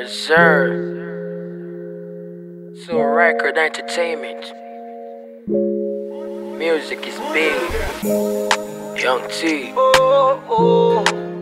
Yes, sir. So Record Entertainment. Music is big. Young T. Oh.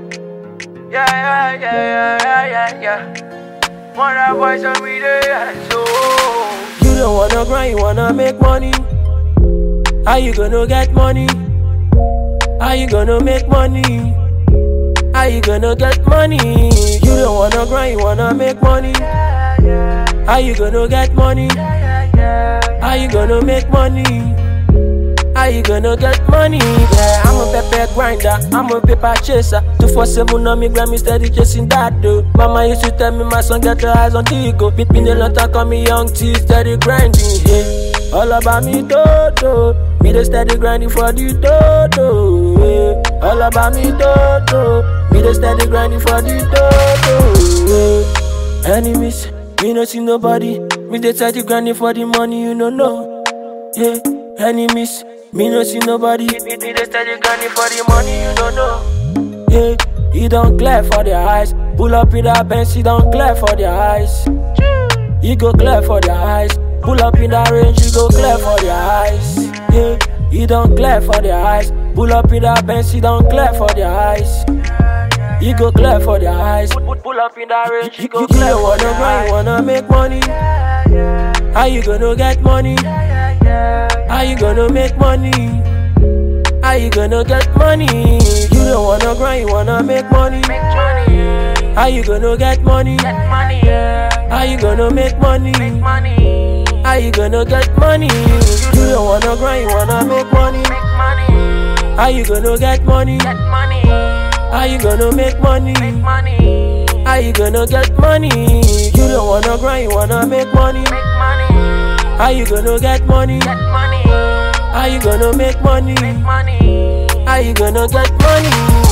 Yeah. More voice every day, so. You don't wanna grind, you wanna make money. How you gonna get money? How you gonna make money? How you gonna get money? You don't wanna grind, you wanna make money. How you gonna get money? How you gonna make money? How you gonna get money? Yeah, I'm a pepper grinder, I'm a paper chaser. 247 on me, Grammy steady chasing that though. Mama used to tell me my son get your eyes on Tigo. Beat me the lot, call me Young T, steady grinding. Hey, all about me Toto, me the steady grinding for the Toto. Hey, all about me Toto, me the steady grinding for the Toto. Hey, enemies, me no see nobody. Me the steady grinding for the money, you don't know. Yeah, enemies. Me no see nobody. Me the steady grinding for the money, you don't know. Yeah, he don't clear for their eyes. Pull up in that Benz, he don't clear for their eyes. He go clear for their eyes. Pull up in that range, he go clear for their eyes. Yeah, he don't clear for their eyes. Pull up in that Benz, he don't clear for their eyes. He go clear for their eyes. Pull up in that range, he go clear for their eyes. You wanna grind, wanna make money. How you gonna get money? How you gonna make money? How you gonna get money? You don't wanna grind, you wanna make money. How you gonna get money? How you gonna make money? How you gonna get money? You don't wanna grind, you wanna make money. How you gonna get money? How you gonna make money? How you gonna get money? You don't wanna grind, you wanna make money. How you gonna get money? How you gonna make money? How you gonna get money?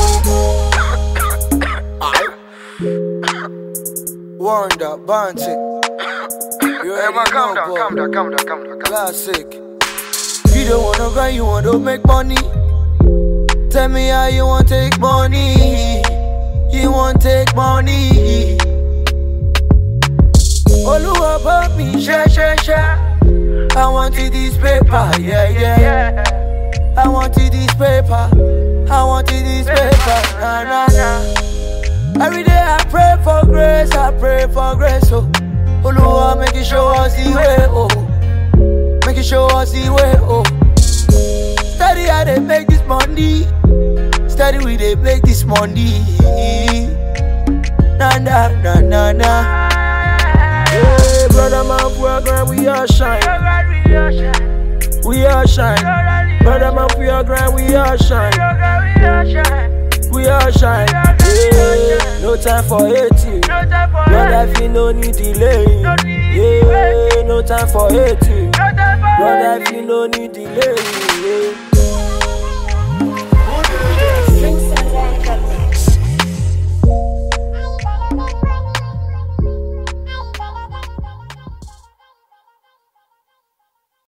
Wonder, Bantic. You Hey, calm down. Classic. You don't wanna grind, you wanna make money. Tell me how you want take money. You want take money. Oluwa bought me, share. I want it this paper, yeah. I want it this paper. I want it this paper, nah. Every day I pray for grace, oh. Oluwa make it show us the way, oh. Make it show us the way, oh. Steady how they make this money. Steady we they make this money. Nah. Hey, brother man, we are grind, we are shine. We are shine. Brother man, we are grind, we are shine. We are shine. Yeah, no time for hating. Brother, if you no need delay. Yeah, no time for hating. Brother, if you no need delay. Yeah.